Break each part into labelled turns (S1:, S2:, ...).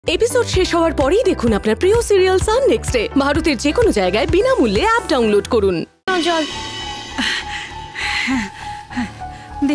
S1: Episode শেষ হওয়ার পরেই দেখুন আপনার প্রিয় সিরিয়াল সান নেক্সটে ভারতের যে কোনো জায়গায় বিনামূল্যে অ্যাপ ডাউনলোড করুন।
S2: চল দে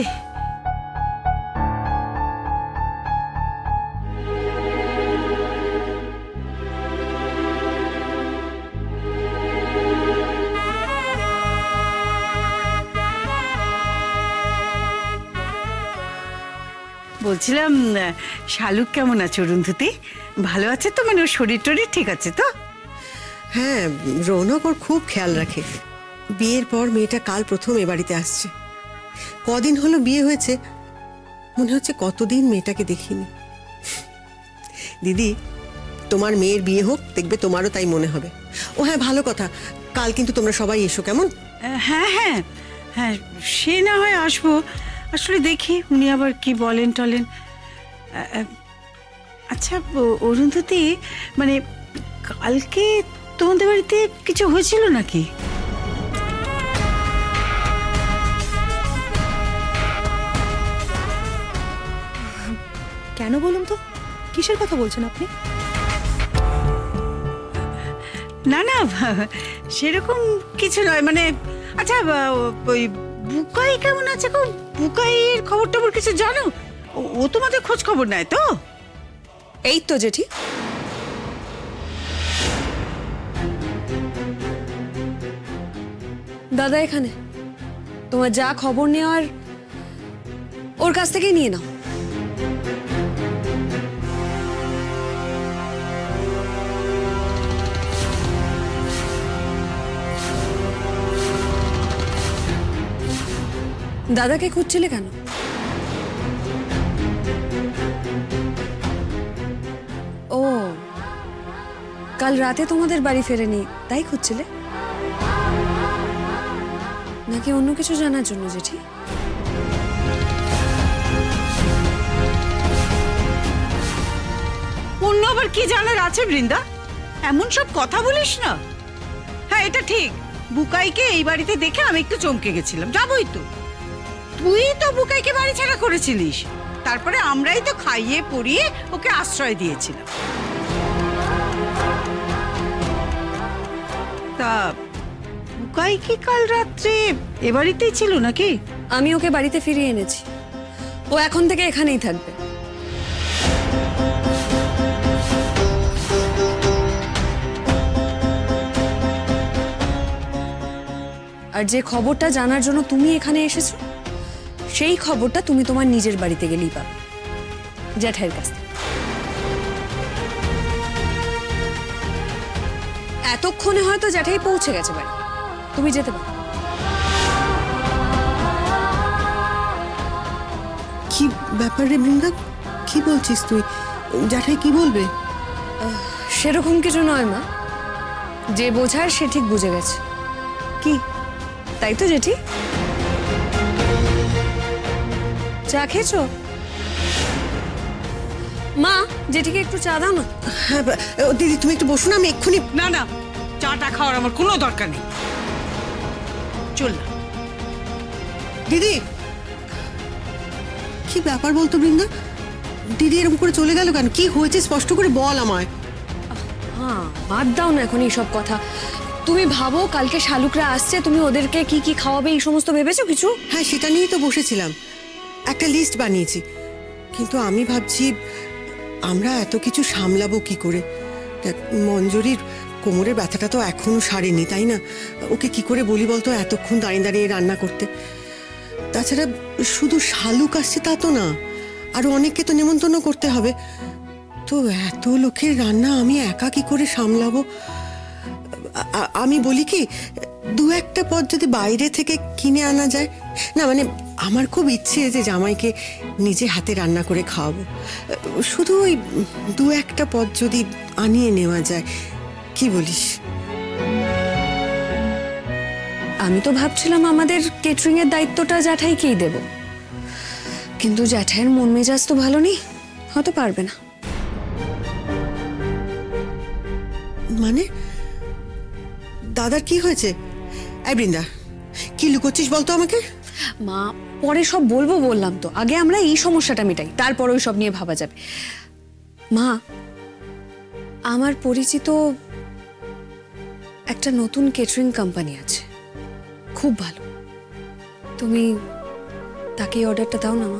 S2: বলছিলাম শালুক কেমন আছে অরুন্ধতী? ভালো আছে তো? মানে ওর শরীর টরীর ঠিক আছে তো?
S3: হ্যাঁ, রৌনক ওর খুব খেয়াল রাখে। বিয়ের পর মেয়েটা কাল প্রথম এ বাড়িতে আসছে। কদিন হলো বিয়ে হয়েছে, মনে হচ্ছে কতদিন মেয়েটাকে দেখিনি। দিদি, তোমার মেয়ের বিয়ে হোক, দেখবে তোমারও তাই মনে হবে। ও হ্যাঁ, ভালো কথা, কাল কিন্তু তোমরা সবাই এসো, কেমন?
S2: হ্যাঁ হ্যাঁ হ্যাঁ, সে না হয় আসবো। আসলে দেখি উনি আবার কি বলেন টলেন। আচ্ছা অরুন্ধতী, মানে কালকে তোমাদের বাড়িতে কিছু হয়েছিল নাকি?
S4: কেন বলুন তো, কিসের কথা বলছেন আপনি?
S2: না না, সেরকম কিছু নয়। মানে আচ্ছা, ওই বুকাই কেমন আছে গো? বুকাইয়ের খবর টবর কিছু জানো? ও তোমাদের খোঁজ খবর নেয় তো?
S4: এই তো জেঠি, দাদা এখানে। তোমার যা খবর নেওয়ার ওর কাছ থেকেই নিয়ে নাও। দাদাকে খুঁজছিলে কেন? ও, কাল রাতে তোমাদের বাড়ি ফেরেনি তাই খুঁজছিলে, নাকি অন্য কিছু জানার জন্য জেঠি?
S2: অন্য আবার কি জানার আছে বৃন্দা? এমন সব কথা বলিস না। হ্যাঁ, এটা ঠিক, বুকাইকে এই বাড়িতে দেখে আমি একটু চমকে গেছিলাম। যাবই তো, তুই তো বুকাইকে বাড়ি ছাড়া করেছিলিস, তারপরে আমরাই তো খাইয়ে পরিয়ে ওকে আশ্রয় দিয়েছিলাম। তা বুকাই কি কাল রাত্রে এ বাড়িতেই ছিল নাকি?
S4: আমি ওকে বাড়িতে ফিরিয়ে এনেছি, ও এখন থেকে এখানেই থাকবে। আর যে খবরটা জানার জন্য তুমি এখানে এসেছো, সেই খবরটা তুমি তোমার নিজের বাড়িতে গেলেই পাবে, জ্যাঠাইয়ের কাছ থেকে। এতক্ষণে হয়তো জ্যাঠাই পৌঁছে গেছে বাড়ি, তুমি যেতে পারো।
S3: কি ব্যাপার রে বৃন্দা, কি বলছিস তুই? জ্যাঠাই কি বলবে?
S4: সেরকম কিছু নয় মা, যে বোঝার সে ঠিক বুঝে গেছে। কি তাই তো জেঠি? চা খেয়েছো? মা, জেঠিকে একটু চা দাও না।
S3: হ্যাঁ দিদি, তুমি একটু বসো না, আমি এক্ষুনি।
S2: না না, চাটা খাওয়ার আমার কোনো দরকার নেই, চল না।
S3: দিদি, কি ব্যাপার বলতো বৃন্দা? দিদি এরকম করে চলে গেল কেন? কি হয়েছে স্পষ্ট করে বল আমায়।
S4: হ্যাঁ, বাদ দাও না এখন এইসব কথা। তুমি ভাবো, কালকে শালুকরা আসছে, তুমি ওদেরকে কি কি খাওয়াবে এই সমস্ত ভেবেছো কিছু?
S3: হ্যাঁ, সেটা নিয়েই তো বসেছিলাম, একটা লিস্ট বানিয়েছি। কিন্তু আমি ভাবছি আমরা এত কিছু সামলাবো কি করে? মঞ্জুরির কোমরের ব্যথাটা তো এখনো সারেনি, তাই না? ওকে কি করে বলি বলতো এতক্ষণ দাঁড়িয়ে দাঁড়িয়ে রান্না করতে? তাছাড়া শুধু শালুক আসছে তা তো না, আরো অনেককে তো নেমন্তন্ন করতে হবে। তো এত লোকের রান্না আমি একা কি করে সামলাবো? আমি বলি কি, দু একটা পদ যদি বাইরে থেকে কিনে আনা যায় না? মানে আমার খুব ইচ্ছে যে জামাইকে নিজে হাতে রান্না করে খাওয়াবো। শুধু ওই দু একটা পদ যদি আনিয়ে নেওয়া যায়, কি বলিস?
S4: আমি তো ভাবছিলাম আমাদের কেটারিং এর দায়িত্বটা জ্যাঠাইকেই দেব, কিন্তু জ্যাঠাইয়ের মন মেজাজ তো ভালো নেই, হয়তো পারবে না।
S3: মানে দাদার কি হয়েছে? এই বৃন্দা, কি লুকোচ্ছিস বলতো আমাকে?
S4: মা, পরে সব বলবো বললাম তো, আগে আমরা এই সমস্যাটা মেটাই, তারপর ওই সব নিয়ে ভাবা যাবে। মা, আমার পরিচিত একটা নতুন কেটারিং কোম্পানি আছে, খুব ভালো। তুমি তাকে অর্ডারটা দাও না মা।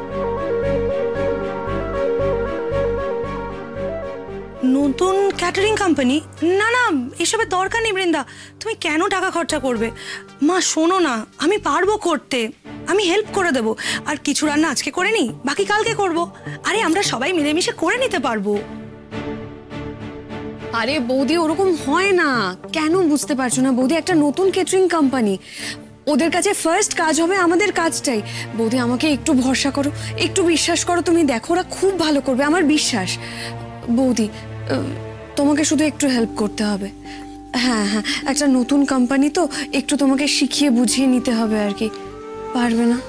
S5: নতুন ক্যাটারিং কোম্পানি? না না, এসবের দরকার নেই বৃন্দা। তুমি কেন টাকা খরচা করবে? মা শোনো না, আমি পারবো করতে, আমি হেল্প করে দেবো। আর কিছু রান্না আজকে করে নি, বাকি কালকে করব। আরে আমরা সবাই মিলেমিশে করে নিতে পারবো।
S4: আরে বৌদি, ওরকম হয় না। কেন বুঝতে পারছো না বৌদি? একটা নতুন কেটারিং কোম্পানি, ওদের কাছে ফার্স্ট কাজ হবে আমাদের কাজটাই। বৌদি আমাকে একটু ভরসা করো, একটু বিশ্বাস করো। তুমি দেখো ওরা খুব ভালো করবে, আমার বিশ্বাস। বৌদি তোমাকে শুধু একটু হেল্প করতে হবে। হ্যাঁ হ্যাঁ, একটা নতুন কোম্পানি তো, একটু তোমাকে শিখিয়ে বুঝিয়ে নিতে হবে আর কি। পারবে না?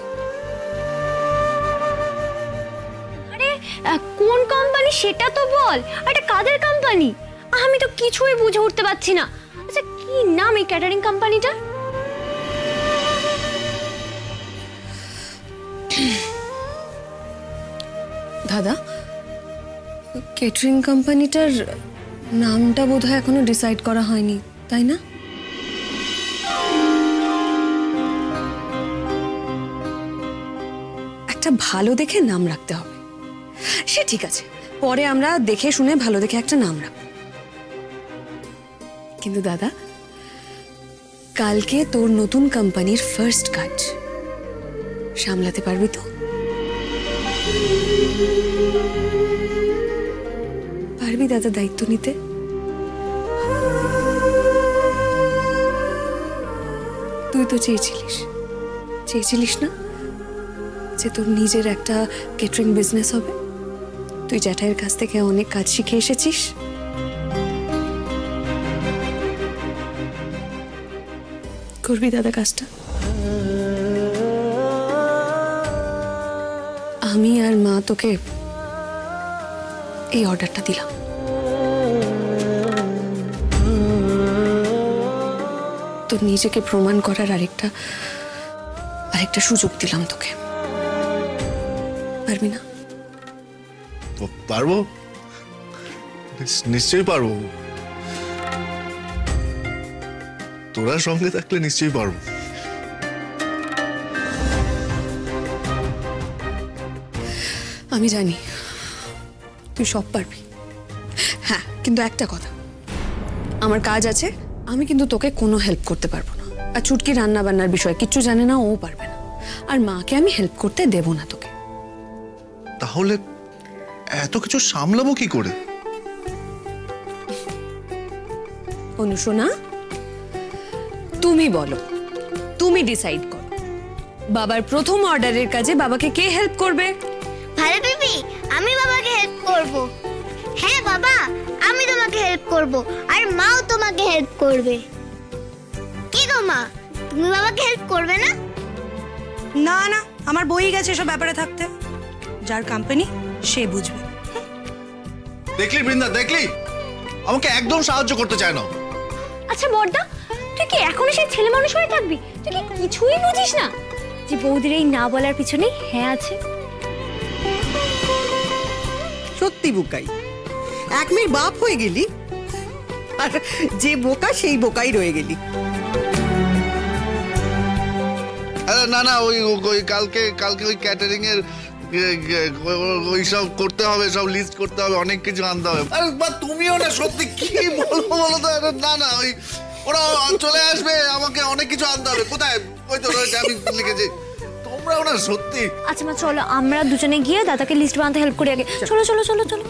S6: আরে কোন কোম্পানি সেটা তো বল। এটা কাদের কোম্পানি? আমি তো কিছুই বুঝে উঠতে পারছি না। আচ্ছা কি নাম এই ক্যাটারিং কোম্পানিটার?
S4: দাদা, কেটারিং কোম্পানিটার নামটা বোধহয় এখনো ডিসাইড করা হয়নি, তাই না? একটা ভালো দেখে নাম রাখতে হবে। সে ঠিক আছে, পরে আমরা দেখে শুনে ভালো দেখে একটা নাম রাখব। কিন্তু দাদা, কালকে তোর নতুন কোম্পানির ফার্স্ট কাজ সামলাতে পারবি তো? পারবি দাদা দায়িত্ব নিতে? তুই তো চেয়েছিলিস না যে তোর নিজের একটা কেটারিং বিজনেস হবে? তুই জ্যাঠাইয়ের কাছ থেকে অনেক কাজ শিখে এসেছিস। করবি দাদা কাজটা? আমি আর মা তোকে এই অর্ডারটা দিলাম। তোর নিজেকে প্রমাণ করার আরেকটা সুযোগ দিলাম তোকে। পারবি না?
S7: পারবো, নিশ্চয়ই পারবো। তোরা সঙ্গে থাকলে নিশ্চয়ই পারবো।
S4: আমি জানি তুই সব পারবি। হ্যাঁ, কিন্তু একটা কথা, আমার কাজ আছে, আমি কিন্তু তোকে কোনো হেল্প করতে পারবো না। আর চুটকি রান্না বান্নার বিষয়ে কিচ্ছু জানে না, ও পারবে না। আর মাকে আমি হেল্প করতে দেব না তোকে।
S7: তাহলে এত কিছু সামলাবো কি করে?
S4: অনুশোনা, তুমি বলো, তুমি ডিসাইড করো, বাবার প্রথম অর্ডারের কাজে বাবাকে কে হেল্প করবে?
S8: ভালো পিপি, আমি বাবাকে হেল্প করব। হ্যাঁ বাবা, আমি তোমাকে হেল্প করব, আর মাও তোমাকে হেল্প করবে। কি গো মা, তুমি বাবাকে হেল্প করবে না?
S5: না না, আমার বই গেছে এসব ব্যাপারে থাকতে। যার কোম্পানি সে বুঝবে।
S7: দেখলি বৃন্দা, দেখলি আমাকে একদম সাহায্য করতে চায় না।
S6: আচ্ছা বড়দা, তুই কি এখনো সেই ছেলে মানুষ হয়ে থাকবি? তুই কি কিছুই বুঝিস না যে বৌদির এই না বলার পিছনে হ্যাঁ আছে?
S3: সত্যি বুকাই, এক মেয়ের বাপ হয়ে গেলি, আর যে বোকা সেই বোকাই রয়ে গেলি।
S7: আরে না না, ওই কালকে ওই ক্যাটারিং এর ওই সব করতে হবে, সব লিস্ট করতে হবে, অনেক কিছু আনতে হবে। আরে বা তুমিও না, সত্যি কি বলবো বলো তো? না না, ওই ওরা চলে আসবে, আমাকে অনেক কিছু আনতে হবে। কোথায়? ওই তো রয়েছে, আমি লিখেছি। তোমরাও না সত্যি।
S6: আচ্ছা মা, চলো আমরা দুজনে গিয়ে দাদাকে লিস্ট বানাতে হেল্প করি আগে। চলো চলো চলো চলো।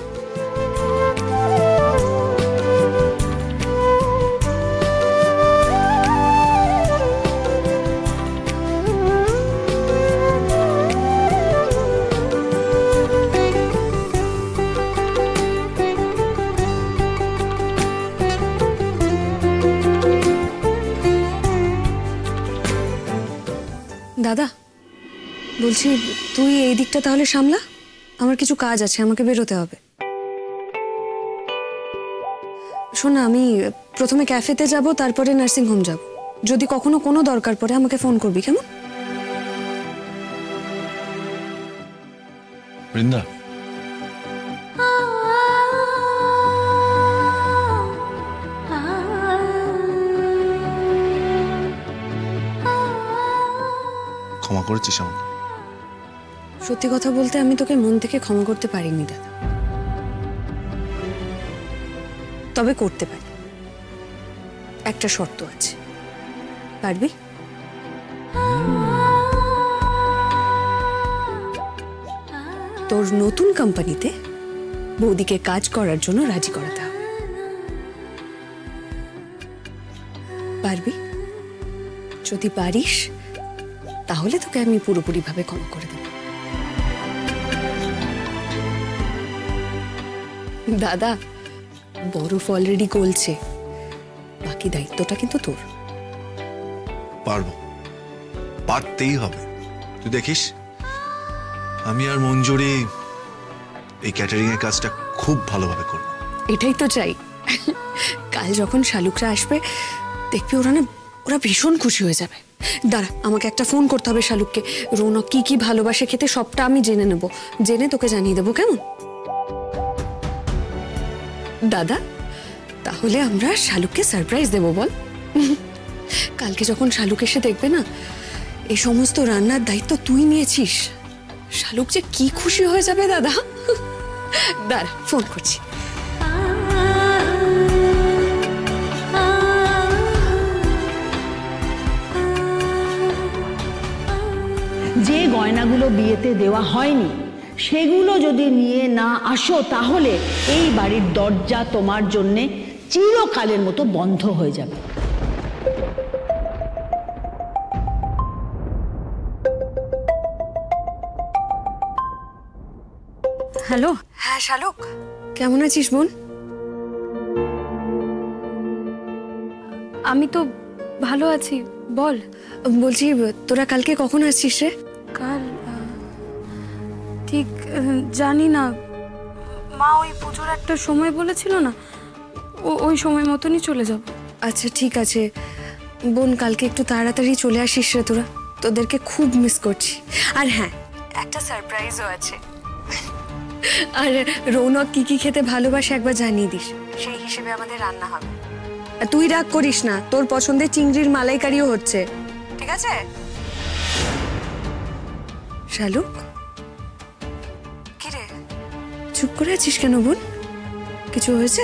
S4: দাদা বলছি, তুই এই দিকটা তাহলে সামলা, আমার কিছু কাজ আছে, আমাকে বেরোতে হবে। শোন না, আমি প্রথমে ক্যাফেতে যাব, তারপরে নার্সিং হোম যাব। যদি কখনো কোনো দরকার পড়ে আমাকে ফোন করবি, কেমন?
S7: বৃন্দা, ক্ষমা করেছিস আমাকে?
S4: সত্যি কথা বলতে আমি তোকে মন থেকে ক্ষমা করতে পারিনি দাদা, তবে করতে পারি। একটা শর্ত আছে, পারবি? তোর নতুন কোম্পানিতে বৌদিকে কাজ করার জন্য রাজি করাতে হবে। পারবি? যদি পারিস তাহলে তোকে আমি পুরোপুরিভাবে ক্ষমা করে দেব। দাদা, বরফ অলরেডি গলছে, বাকি দায়িত্বটা কিন্তু তোর।
S7: পারবো, পারতেই হবে। তুই দেখিস আমি আর মঞ্জুরি এই ক্যাটারিং এর কাজটা খুব ভালোভাবে করব।
S4: এটাই তো চাই। কাল যখন শালুকরা আসবে দেখবি ওরা ভীষণ খুশি হয়ে যাবে। দাঁড়া, আমাকে একটা ফোন করতে হবে শালুককে। রৌনক কি কি ভালোবাসে খেতে সবটা আমি জেনে নেব, জেনে তোকে জানিয়ে দেবো, কেমন? দাদা, তাহলে আমরা শালুককে সারপ্রাইজ দেবো, বল? কালকে যখন শালুক এসে দেখবে না এই সমস্ত রান্নার দায়িত্ব তুই নিয়েছিস, শালুক যে কি খুশি হয়ে যাবে দাদা। দাঁড়া, ফোন করছি।
S9: যে গয়নাগুলো বিয়েতে দেওয়া হয়নি সেগুলো যদি নিয়ে না আসো তাহলে এই বাড়ির দরজা তোমার জন্যে চিরকালের মতো বন্ধ হয়ে যাবে।
S4: হ্যালো। হ্যাঁ শালুক, কেমন আছিস বোন?
S5: আমি তো ভালো আছি, বল।
S4: বলছি তোরা কালকে কখন আসছিস রে?
S5: কাল ঠিক জানি না, মা ওই পুজোর একটা সময় বলেছিল না, ওই সময় মতনই চলে যাব।
S4: আচ্ছা ঠিক আছে বোন, কালকে একটু তাড়াতাড়ি চলে আসিস রে তোরা, তোদেরকে খুব মিস করছি। আর হ্যাঁ, একটা সারপ্রাইজও আছে। আর রৌনক কি কি খেতে ভালোবাসে একবার জানিয়ে দিস, সেই হিসেবে আমাদের রান্না হবে। আর তুই রাগ করিস না, তোর পছন্দের চিংড়ির মালাইকারিও হচ্ছে, ঠিক আছে? শালুক, কি রে চুপ করে আছিস কেন বোন? কিছু হয়েছে?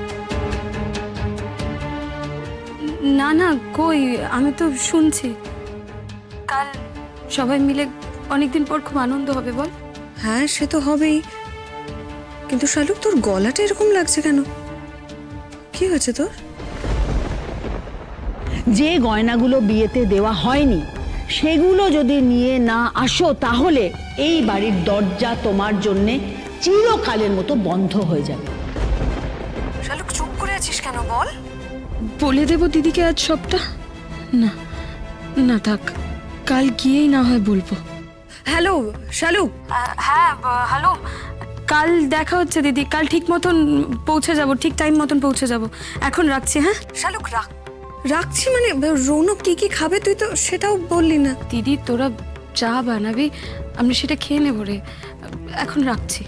S5: না না, কই, আমি তো শুনছি। কাল সবাই মিলে অনেকদিন পর খুব আনন্দ হবে, বল।
S4: হ্যাঁ সে তো হবেই, কিন্তু শালুক তোর গলাটা এরকম লাগছে কেন? কি হয়েছে তোর?
S9: যে গয়নাগুলো বিয়েতে দেওয়া হয়নি সেগুলো যদি নিয়ে না আসো তাহলে এই বাড়ির দরজা তোমার জন্যে চিরকালের মতো বন্ধ হয়ে যাবে।
S4: শালুক চুপ করে আছিস কেন বল?
S5: বলে দেব দিদিকে আজ সবটা। না না থাক, কাল গিয়েই না হয় বলবো।
S4: হ্যালো শালুক।
S5: হ্যাঁ হ্যালো, কাল দেখা হচ্ছে দিদি, কাল ঠিক মতন পৌঁছে যাব, ঠিক টাইম মতন পৌঁছে যাব। এখন রাখছি। হ্যাঁ
S4: শালুক, রাখছি মানে রৌনক কি কি খাবে তুই তো সেটাও বললি না।
S5: দিদি তোরা চা বানাবি, আমরা সেটা খেয়ে নেব রে, এখন রাখছি।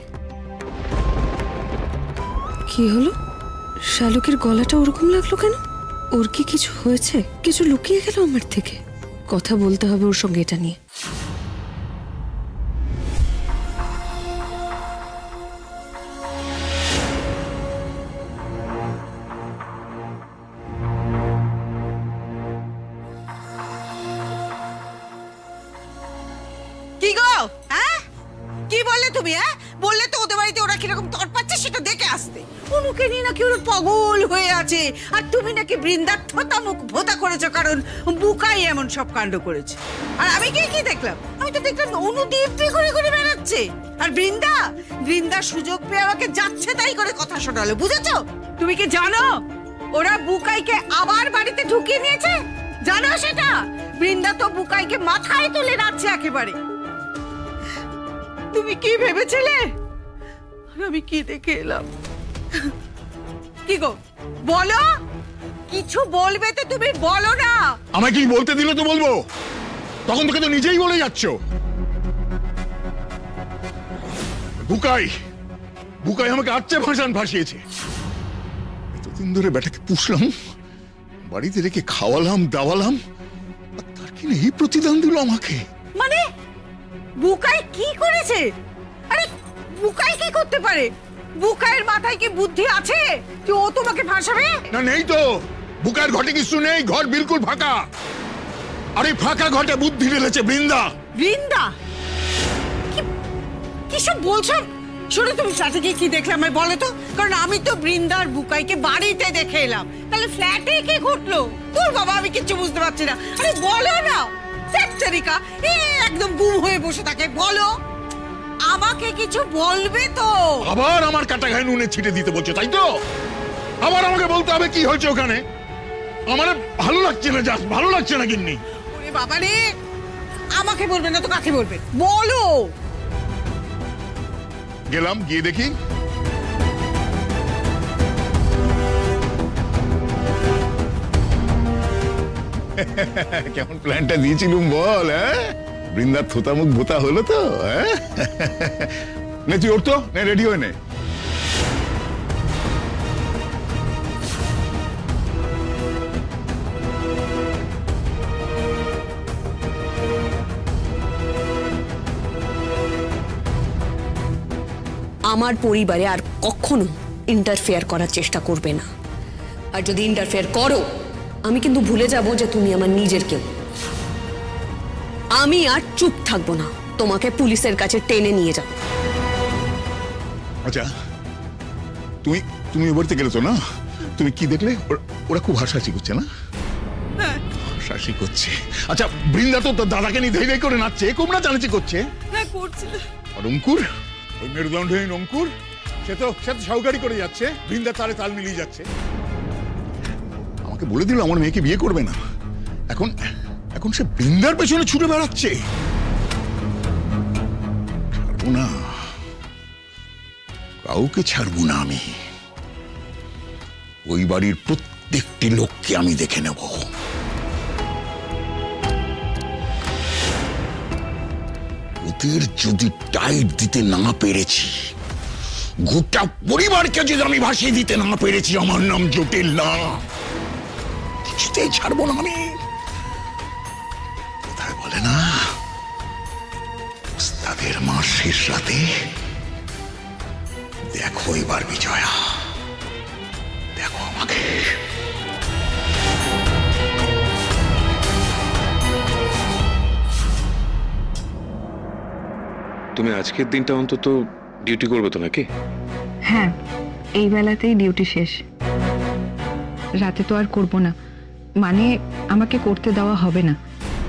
S4: কি হলো? শালুকের গলাটা ওরকম লাগলো কেন? ওর কি কিছু হয়েছে? কিছু লুকিয়ে গেল আমার থেকে? কথা বলতে হবে ওর সঙ্গে এটা নিয়ে।
S2: কি গো, হ্যাঁ কি বললে তুমি? হ্যাঁ বললে তো ওদের বাড়িতে ওরা কিরকম তরপাচ্ছে সেটা দেখে আসতে। অনুকে নিয়ে নাকি ওরা পাগল হয়ে আছে, আর তুমি নাকি বৃন্দার থোতা মুখ ভোতা করেছো কারণ বুকাই এমন সব কাণ্ড করেছে। আর আমি কি দেখলাম? আমি তো দেখলাম অনু দিব্যি করে করে বেড়াচ্ছে, আর বৃন্দা সুযোগ পেয়ে আমাকে যাচ্ছে তাই করে কথা শোনালো, বুঝেছো? তুমি কি জানো ওরা বুকাইকে আবার বাড়িতে ঢুকিয়ে নিয়েছে? জানো সেটা? বৃন্দা তো বুকাইকে মাথায় তুলে নাচছে একেবারে। তুমি কি ভেবেছিলে আর আমি কি দেখে এলাম? কি গো বলো, কিছু বলবে তো তুমি, বলো না।
S10: আমায় কি বলতে দিলে তো বলবো, তখন তোকে তো নিজেই বলে যাচ্ছ। বুকাই আমাকে আচ্ছা ভাষণ ভাসিয়েছে। এতদিন ধরে বেটাকে পুষলাম, বাড়িতে রেখে খাওয়ালাম দাওয়ালাম, আর তার কিনা এই প্রতিদান দিল আমাকে।
S2: মানে বুকাই কি করেছে? আরে বুকাই কি করতে পারে? বুকাইয়ের মাথায় কি বুদ্ধি আছে যে ও তোমাকে ফাঁসাবে?
S10: না, নেই তো। বুকার ঘটে কিছু নেই, ঘর বিলকুল ফাঁকা। আরে ফাঁকা ঘটে বুদ্ধি ঢেলেছে বৃন্দা।
S2: বৃন্দা? কিসব বলছো? শোনো, তুমি ফ্ল্যাটে গিয়ে কি দেখলে আমায় বলো তো, কারণ আমি তো বৃন্দার বুকাইকে বাড়িতে দেখে এলাম। তাহলে ফ্ল্যাটে কি ঘটলো? তোর বাবা, আমি কিচ্ছু বুঝতে পারছি না। আরে বলো না। সেক্টরিকা একদম গুম হয়ে বসে থাকে। বলো, আমাকে কিছু বলবে তো?
S10: আবার আমার কাটা ঘায়ে নুনে ছিটে দিতে বলছে, তাই তো? আবার আমাকে বলতে হবে কি হয়েছে ওখানে? আমার ভালো লাগছে না, জাস্ট ভালো লাগছে না। গিন্নি,
S2: ওরে বাবা রে, আমাকে বলবে না তো কাকে বলবে? বলো।
S10: গেলাম, গিয়ে দেখি কেমন প্ল্যানটা দিয়েছিলুম বল। বৃন্দার থোতামুখ ভোতা হলো তো। নে তুই উঠতো, নে রেডি হয়ে নে।
S4: আমার পরিবারে আর কখনো ইন্টারফেয়ার করার চেষ্টা করবে না। আর যদি ইন্টারফেয়ার করো, আমি কিন্তু ভুলে যাব যে তুমি আমার নিজের কেউ। আমি আর চুপ থাকবো না, তোমাকে পুলিশের কাছে টেনে নিয়ে যাব।
S10: আচ্ছা, তুমি তুমি বাড়িতে গেলে তো না? তুমি কি দেখলে? ওরা খুব হাসাহাসি করছে না? হাসাহাসি করছে। আচ্ছা, বৃন্দা তো তোর দাদাকে নিয়ে ধেই ধেই করে নাচছে, খুব না জানাচি করছে।
S2: হ্যাঁ, করছে।
S10: আর অঙ্কুর, ওই মেরুদণ্ডহীন অঙ্কুর, সে তো সাউকারি করে যাচ্ছে, বৃন্দা তালে তাল মিলিয়ে যাচ্ছে। আমাকে বলে দিল আমার মেয়েকে বিয়ে করবে না। এখন এখন সে বৃন্দার পেছনে ছুটে বেড়াচ্ছে। ছাড়বো না, কাউকে ছাড়বো না আমি। ওই বাড়ির প্রত্যেকটি লোককে আমি দেখে নেব। ওদের যদি টাইট দিতে না পেরেছি, গোটা পরিবারকে যদি আমি ভাসিয়ে দিতে না পেরেছি, আমার নাম জটিল না। কিছুতেই ছাড়বো না আমি। কোথায় বলে না, ওস্তাদের মার শেষ রাতে দেখো এবার বিজয়া, দেখো আমাকে।
S11: তুমি আজকের দিনটা অন্তত ডিউটি করবে তো নাকি?
S12: হ্যাঁ, এই বেলাতেই ডিউটি শেষ। রাতে তো আর করব না, মানে আমাকে করতে দেওয়া হবে না।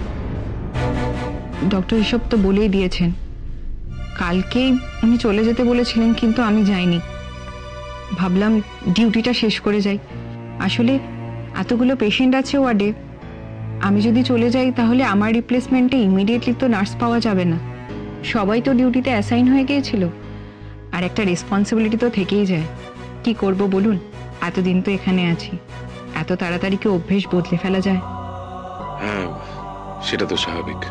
S12: ডক্টর এসব তো বলেই দিয়েছেন। কালকেই উনি চলে যেতে বলেছিলেন, কিন্তু আমি যাইনি। ভাবলাম ডিউটিটা শেষ করে যাই। আসলে এতগুলো পেশেন্ট আছে ওয়ার্ডে, আমি যদি চলে যাই তাহলে আমার রিপ্লেসমেন্টে ইমিডিয়েটলি তো নার্স পাওয়া যাবে না। সবাই তো ডিউটিতে অ্যাসাইন হয়ে গিয়েছিল, আর একটা রেসপন্সিবিলিটি তো থেকেই যায়। কি করব বলুন, এতদিন তো এখানে আছি, এত তাড়াতাড়ি কি অভ্যেস বদলে ফেলা যায়?
S11: হ্যাঁ, সেটা তো স্বাভাবিক।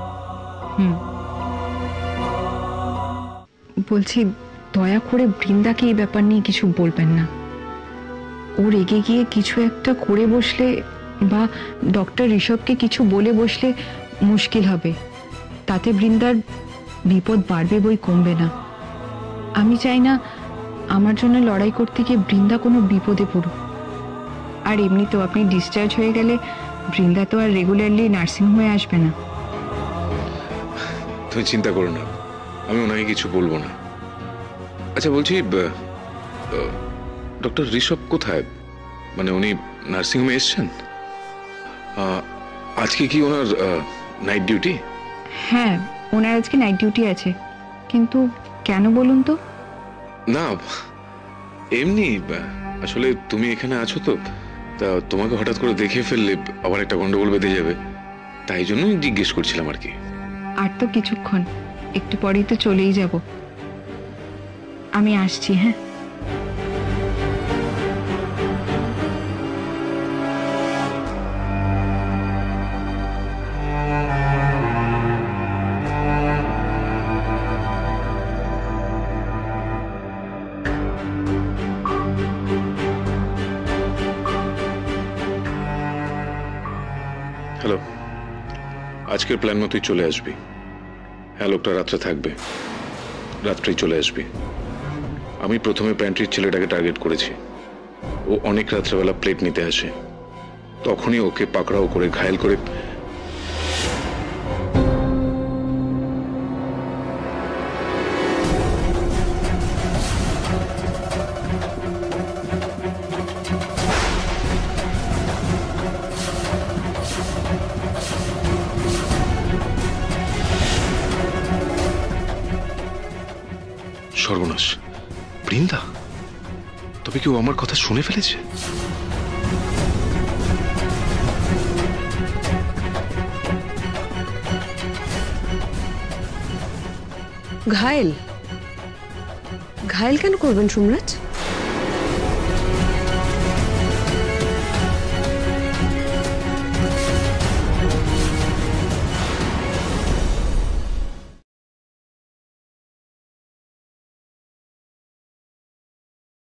S12: বলছি, দয়া করে বৃন্দাকে এই ব্যাপার নিয়ে কিছু বলবেন না। ও রেগে গিয়ে কিছু একটা করে বসলে বা ডক্টর ঋষভকে কিছু বলে বসলে মুশকিল হবে। তাতে বৃন্দার বিপদ বাড়বে বই কমবে না। আমি চাই না আমার জন্য লড়াই করতে গিয়ে বৃন্দা কোনো বিপদে পড়ুক। আর এমনিতেও আপনি ডিসচার্জ হয়ে গেলে বৃন্দা তো আর রেগুলারলি নার্সিংহোমে আসবে না।
S11: তুমি চিন্তা করো না, আমি ওনাকে কিছু বলবো না। আচ্ছা বলছি, ডক্টর ঋষভ কোথায়? মানে উনি নার্সিংহোমে এসছেন? আজকে কি ওনার নাইট ডিউটি?
S12: হ্যাঁ, ওনার আজকে নাইট ডিউটি আছে। কিন্তু কেন বলুন তো?
S11: না এমনি, আসলে তুমি এখানে আছো তো, তা তোমাকে হঠাৎ করে দেখে ফেললে আবার একটা গন্ডগোল বেঁধে যাবে, তাই জন্যই জিজ্ঞেস করছিলাম আর কি।
S12: আর তো কিছুক্ষণ, একটু পরেই তো চলেই যাব। আমি আসছি। হ্যাঁ,
S11: হ্যালো, আজকের প্ল্যান মতোই চলে আসবি। হ্যাঁ, লোকটা রাত্রে থাকবে, রাত্রেই চলে আসবি। আমি প্রথমে প্যান্ট্রির ছেলেটাকে টার্গেট করেছি। ও অনেক রাত্রেবেলা প্লেট নিতে আসে, তখনই ওকে পাকড়াও করে ঘায়েল করে সর্বনাশ। বৃন্দা, তবে কি ও আমার কথা শুনে ফেলেছে?
S4: ঘায়েল ঘায়েল কেন করবেন সোমরাজ?